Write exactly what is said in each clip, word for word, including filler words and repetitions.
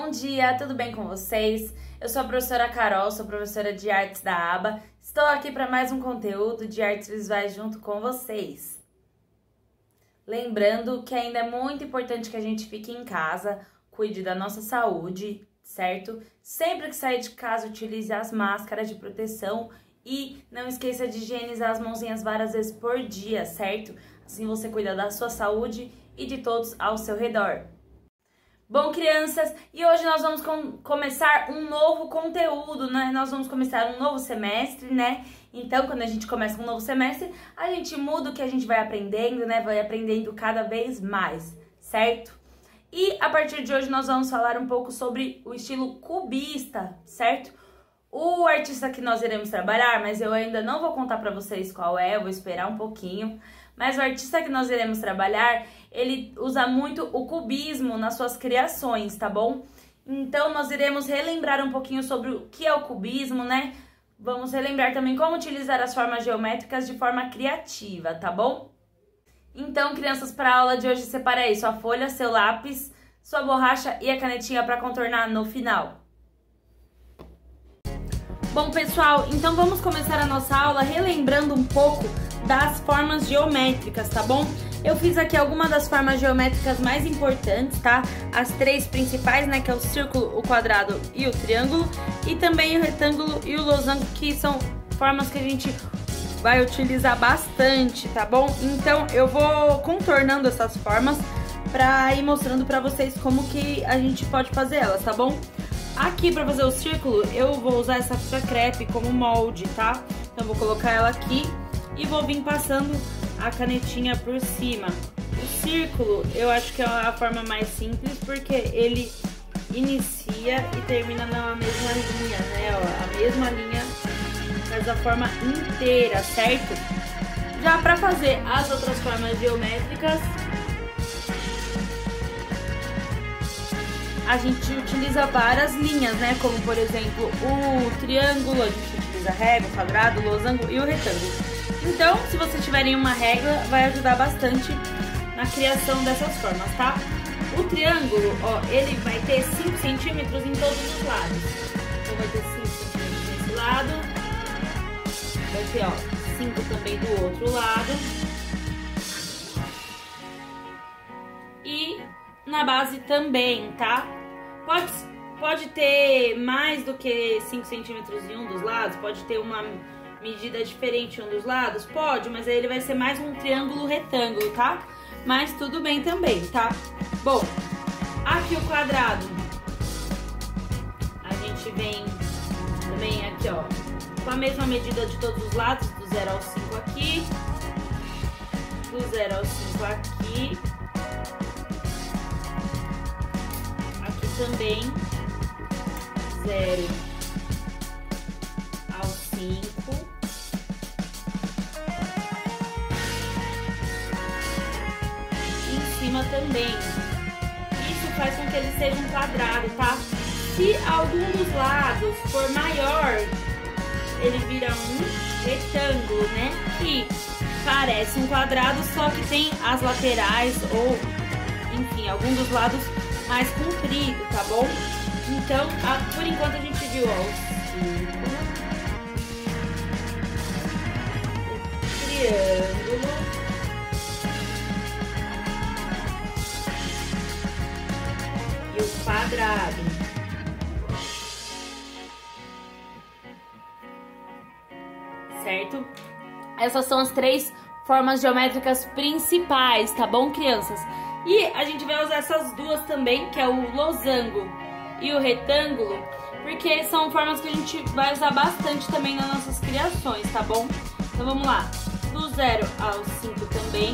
Bom dia, tudo bem com vocês? Eu sou a professora Carol, sou professora de artes da aba. Estou aqui para mais um conteúdo de artes visuais junto com vocês. Lembrando que ainda é muito importante que a gente fique em casa, cuide da nossa saúde, certo? Sempre que sair de casa, utilize as máscaras de proteção e não esqueça de higienizar as mãozinhas várias vezes por dia, certo? Assim você cuida da sua saúde e de todos ao seu redor. Bom, crianças, e hoje nós vamos com começar um novo conteúdo, né? Nós vamos começar um novo semestre, né? Então, quando a gente começa um novo semestre, a gente muda o que a gente vai aprendendo, né? Vai aprendendo cada vez mais, certo? E a partir de hoje nós vamos falar um pouco sobre o estilo cubista, certo? O artista que nós iremos trabalhar, mas eu ainda não vou contar pra vocês qual é, eu vou esperar um pouquinho. Mas o artista que nós iremos trabalhar, ele usa muito o cubismo nas suas criações, tá bom? Então, nós iremos relembrar um pouquinho sobre o que é o cubismo, né? Vamos relembrar também como utilizar as formas geométricas de forma criativa, tá bom? Então, crianças, para a aula de hoje, separa aí sua folha, seu lápis, sua borracha e a canetinha para contornar no final. Bom, pessoal, então vamos começar a nossa aula relembrando um pouco das formas geométricas, tá bom? Eu fiz aqui algumas das formas geométricas mais importantes, tá? As três principais, né, que é o círculo, o quadrado e o triângulo, e também o retângulo e o losango, que são formas que a gente vai utilizar bastante, tá bom? Então, eu vou contornando essas formas pra ir mostrando pra vocês como que a gente pode fazer elas, tá bom? Aqui, pra fazer o círculo, eu vou usar essa fita crepe como molde, tá? Então, eu vou colocar ela aqui e vou vir passando a canetinha por cima. O círculo, eu acho que é a forma mais simples, porque ele inicia e termina na mesma linha, né? Ó, a mesma linha, mas a forma inteira, certo? Já para fazer as outras formas geométricas, a gente utiliza várias linhas, né? Como, por exemplo, o triângulo, a gente utiliza a régua, o quadrado, o losango e o retângulo. Então, se vocês tiverem uma régua, vai ajudar bastante na criação dessas formas, tá? O triângulo, ó, ele vai ter cinco centímetros em todos os lados. Então, vai ter cinco centímetros nesse lado. Vai ter, ó, cinco também do outro lado. E na base também, tá? Pode, pode ter mais do que cinco centímetros em um dos lados, pode ter uma medida diferente em um dos lados? Pode, mas aí ele vai ser mais um triângulo retângulo, tá? Mas tudo bem também, tá? Bom, aqui o quadrado. A gente vem também aqui, ó, com a mesma medida de todos os lados, do zero ao cinco aqui, do zero ao cinco aqui, aqui também, zero ao cinco, também. Isso faz com que ele seja um quadrado, tá? Se algum dos lados for maior, ele vira um retângulo, né? Que parece um quadrado, só que tem as laterais ou, enfim, algum dos lados mais comprido, tá bom? Então, a, por enquanto a gente viu, ó, o círculo, o triângulo, quadrado. Certo? Essas são as três formas geométricas principais, tá bom, crianças? E a gente vai usar essas duas também, que é o losango e o retângulo, porque são formas que a gente vai usar bastante também nas nossas criações, tá bom? Então vamos lá. Do zero ao cinco também.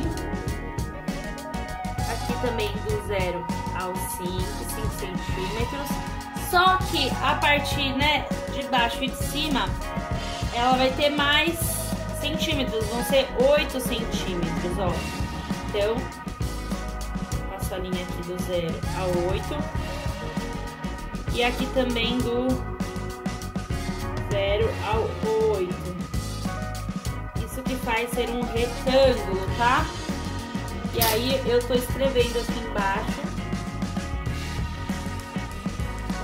Aqui também do zero ao cinco, cinco centímetros. Só que a partir, né, de baixo e de cima, ela vai ter mais centímetros, vão ser oito centímetros, ó. Então, passo a linha aqui do zero ao oito. E aqui também do zero ao oito. Isso que faz ser um retângulo, tá? E aí eu tô escrevendo aqui embaixo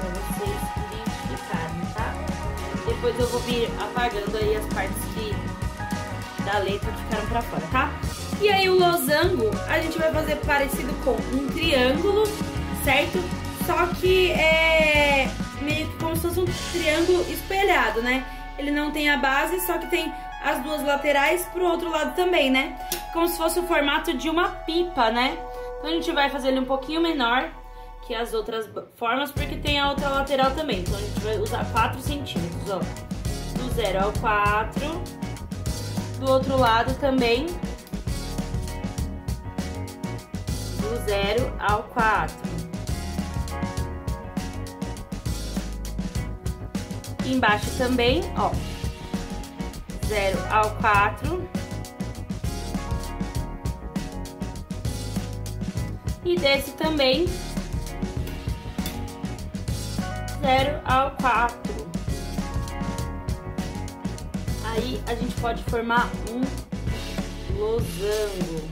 depois eu vou vir apagando aí as partes que, da letra que ficaram pra fora, tá? E aí o losango a gente vai fazer parecido com um triângulo, certo? Só que é meio que como se fosse um triângulo espelhado, né? Ele não tem a base, só que tem as duas laterais pro outro lado também, né? Como se fosse o formato de uma pipa, né? Então a gente vai fazer ele um pouquinho menor que as outras formas, porque tem a outra lateral também. Então a gente vai usar quatro centímetros, ó. Do zero ao quatro. Do outro lado também. Do zero ao quatro. E embaixo também, ó. zero ao quatro. E desse também zero ao quatro. Aí a gente pode formar um losango.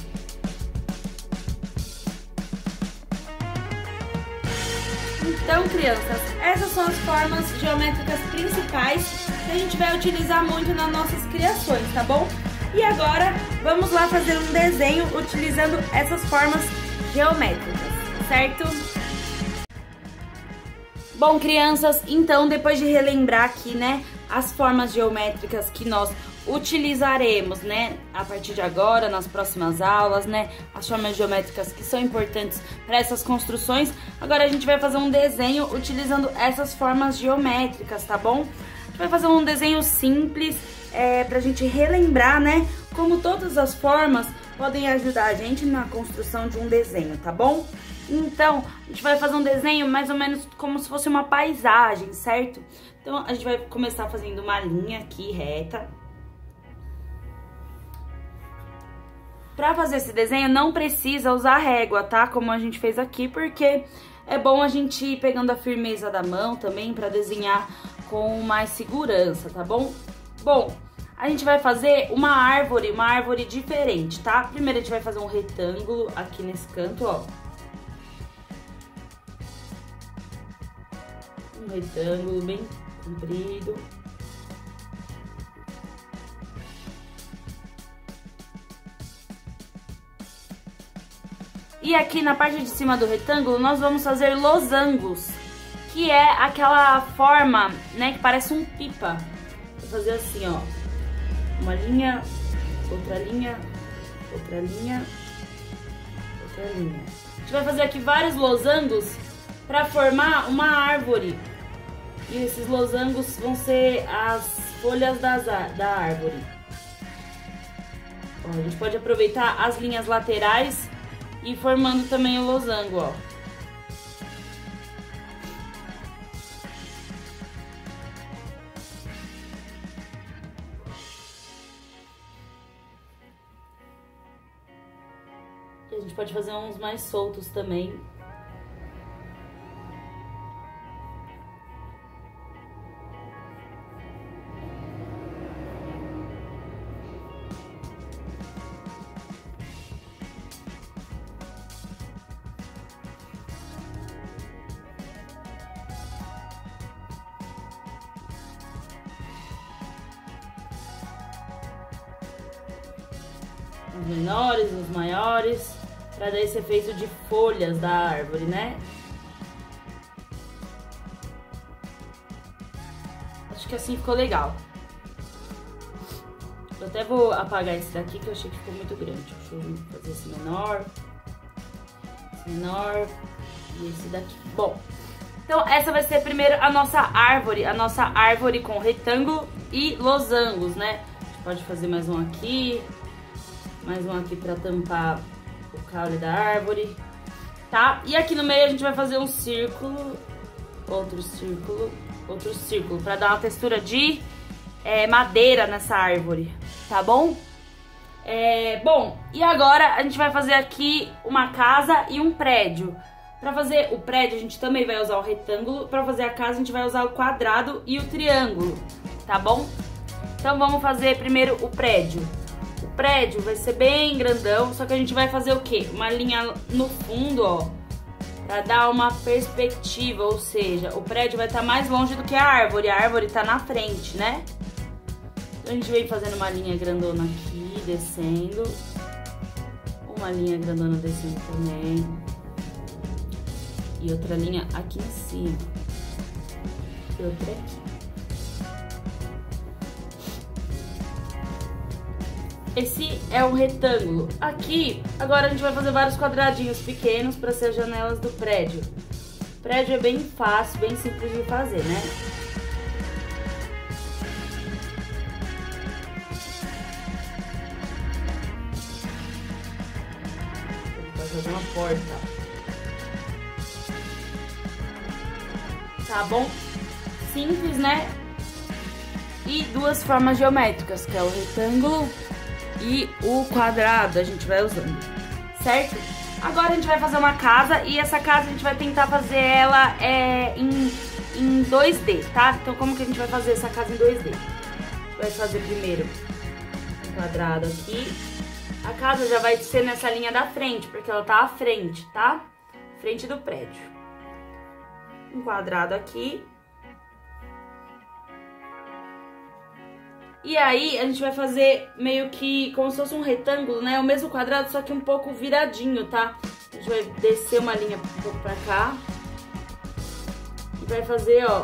Então, crianças, essas são as formas geométricas principais que a gente vai utilizar muito nas nossas criações, tá bom? E agora, vamos lá fazer um desenho utilizando essas formas geométricas, certo? Bom, crianças, então, depois de relembrar aqui, né, as formas geométricas que nós utilizaremos, né, a partir de agora, nas próximas aulas, né, as formas geométricas que são importantes para essas construções, agora a gente vai fazer um desenho utilizando essas formas geométricas, tá bom? A gente vai fazer um desenho simples, é, pra gente relembrar, né, como todas as formas podem ajudar a gente na construção de um desenho, tá bom? Então, a gente vai fazer um desenho mais ou menos como se fosse uma paisagem, certo? Então, a gente vai começar fazendo uma linha aqui reta. Pra fazer esse desenho, não precisa usar régua, tá? Como a gente fez aqui, porque é bom a gente ir pegando a firmeza da mão também pra desenhar com mais segurança, tá bom? Bom, a gente vai fazer uma árvore, uma árvore diferente, tá? Primeiro a gente vai fazer um retângulo aqui nesse canto, ó. Um retângulo bem comprido. E aqui na parte de cima do retângulo nós vamos fazer losangos, que é aquela forma, né, que parece um pipa. Vou fazer assim, ó. Uma linha, outra linha, outra linha, outra linha. A gente vai fazer aqui vários losangos para formar uma árvore. E esses losangos vão ser as folhas das, da árvore. Ó, a gente pode aproveitar as linhas laterais e ir formando também o losango, ó. E a gente pode fazer uns mais soltos também. Os menores, os maiores, para dar esse efeito de folhas da árvore, né? Acho que assim ficou legal. Eu até vou apagar esse daqui que eu achei que ficou muito grande. Deixa eu fazer esse menor, esse menor e esse daqui. Bom, então essa vai ser primeiro a nossa árvore, a nossa árvore com retângulo e losangos, né? A gente pode fazer mais um aqui. Mais um aqui pra tampar o caule da árvore, tá? E aqui no meio a gente vai fazer um círculo, outro círculo, outro círculo, pra dar uma textura de é, madeira nessa árvore, tá bom? É, bom, e agora a gente vai fazer aqui uma casa e um prédio. Pra fazer o prédio a gente também vai usar o retângulo, pra fazer a casa a gente vai usar o quadrado e o triângulo, tá bom? Então vamos fazer primeiro o prédio. O prédio vai ser bem grandão, só que a gente vai fazer o quê? Uma linha no fundo, ó, Pra dar uma perspectiva, ou seja, o prédio vai estar mais longe do que a árvore. A árvore tá na frente, né? Então a gente vem fazendo uma linha grandona aqui, descendo. Uma linha grandona descendo também. E outra linha aqui em cima. E outra aqui. Esse é um retângulo. Aqui, agora a gente vai fazer vários quadradinhos pequenos para ser as janelas do prédio. O prédio é bem fácil, bem simples de fazer, né? Vou fazer uma porta. Tá bom? Simples, né? E duas formas geométricas, que é o retângulo e o quadrado, a gente vai usando, certo? Agora a gente vai fazer uma casa e essa casa a gente vai tentar fazer ela é, em, em dois D, tá? Então como que a gente vai fazer essa casa em dois D? A gente vai fazer primeiro um quadrado aqui. A casa já vai ser nessa linha da frente, porque ela tá à frente, tá? Frente do prédio. Um quadrado aqui. E aí, a gente vai fazer meio que como se fosse um retângulo, né? O mesmo quadrado, só que um pouco viradinho, tá? A gente vai descer uma linha um pouco pra cá. E vai fazer, ó,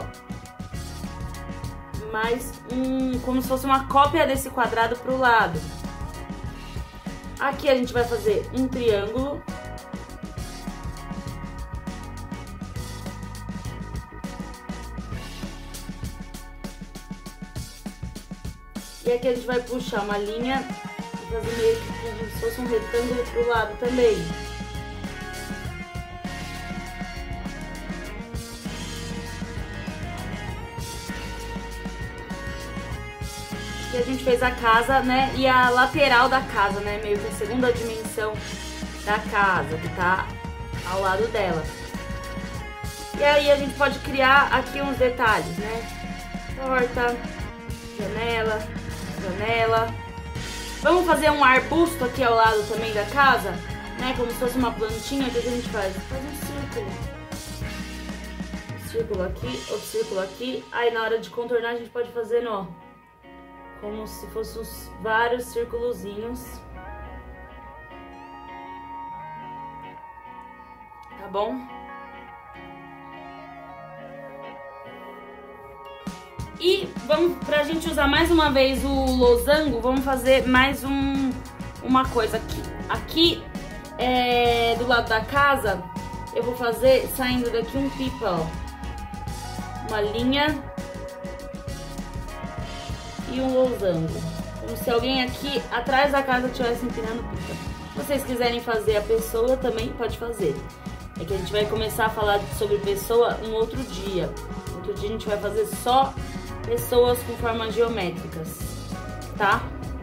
mais um... como se fosse uma cópia desse quadrado pro lado. Aqui a gente vai fazer um triângulo. E aqui a gente vai puxar uma linha e fazer meio que como se fosse um retângulo pro lado também. E a gente fez a casa, né, e a lateral da casa, né, meio que a segunda dimensão da casa, que tá ao lado dela. E aí a gente pode criar aqui uns detalhes, né, porta, janela, janela. Vamos fazer um arbusto aqui ao lado também da casa, né? Como se fosse uma plantinha. O que a gente faz? Faz um círculo. Um círculo aqui, outro círculo aqui. Aí na hora de contornar a gente pode fazer, ó, como se fossem vários círculozinhos. Tá bom? E vamos, pra gente usar mais uma vez o losango, vamos fazer mais um, uma coisa aqui. Aqui, é, do lado da casa, eu vou fazer, saindo daqui um pipa, ó. Uma linha e um losango. Como se alguém aqui atrás da casa estivesse empinando pipa. Se vocês quiserem fazer a pessoa, também pode fazer. É que a gente vai começar a falar sobre pessoa um outro dia. Outro dia a gente vai fazer só pessoas com formas geométricas, tá?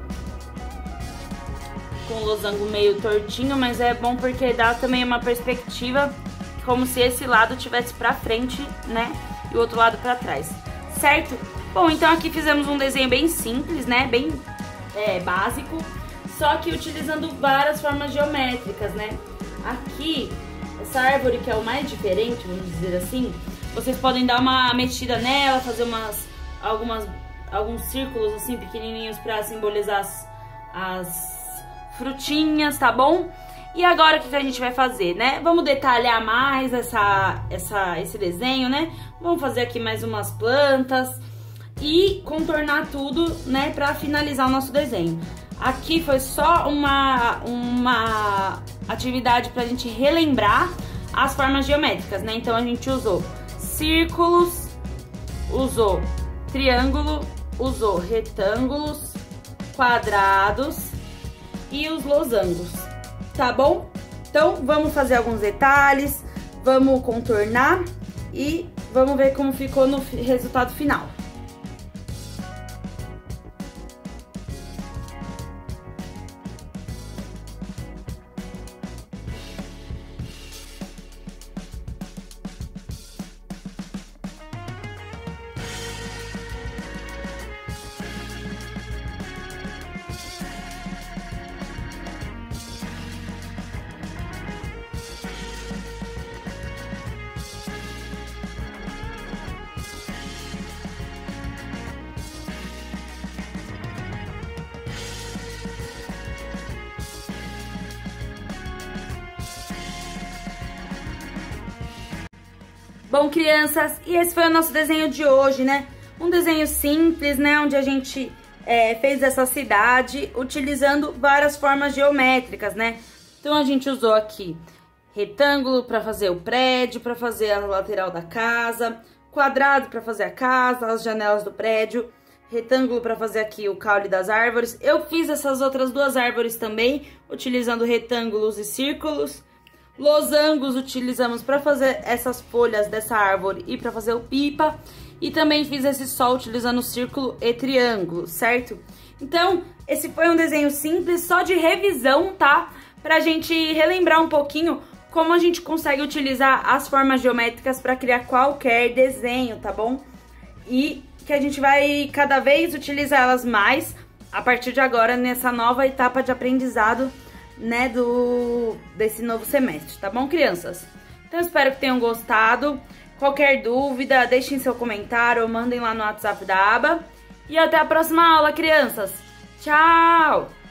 Com o losango meio tortinho, mas é bom porque dá também uma perspectiva como se esse lado tivesse pra frente, né? E o outro lado pra trás, certo? Bom, então aqui fizemos um desenho bem simples, né? Bem é, básico, só que utilizando várias formas geométricas, né? Aqui, essa árvore que é o mais diferente, vamos dizer assim, vocês podem dar uma mexida nela, fazer umas... Algumas, alguns círculos assim pequenininhos para simbolizar as, as frutinhas, tá bom? E agora o que, que a gente vai fazer, né? Vamos detalhar mais essa, essa, esse desenho, né? Vamos fazer aqui mais umas plantas e contornar tudo, né? Para finalizar o nosso desenho. Aqui foi só uma, uma atividade pra gente relembrar as formas geométricas, né? Então a gente usou círculos, usou triângulo, usou retângulos, quadrados e os losangos, tá bom? Então, vamos fazer alguns detalhes, vamos contornar e vamos ver como ficou no resultado final. Bom, crianças, e esse foi o nosso desenho de hoje, né? Um desenho simples, né? Onde a gente é, fez essa cidade utilizando várias formas geométricas, né? Então a gente usou aqui retângulo para fazer o prédio, para fazer a lateral da casa, quadrado para fazer a casa, as janelas do prédio, retângulo para fazer aqui o caule das árvores. Eu fiz essas outras duas árvores também, utilizando retângulos e círculos. Losangos utilizamos para fazer essas folhas dessa árvore e para fazer o pipa. E também fiz esse sol utilizando círculo e triângulo, certo? Então, esse foi um desenho simples, só de revisão, tá? Pra gente relembrar um pouquinho como a gente consegue utilizar as formas geométricas para criar qualquer desenho, tá bom? E que a gente vai cada vez utilizar elas mais a partir de agora nessa nova etapa de aprendizado, né, do desse novo semestre, tá bom, crianças? Então espero que tenham gostado. Qualquer dúvida, deixem seu comentário ou mandem lá no WhatsApp da aba. E até a próxima aula, crianças. Tchau!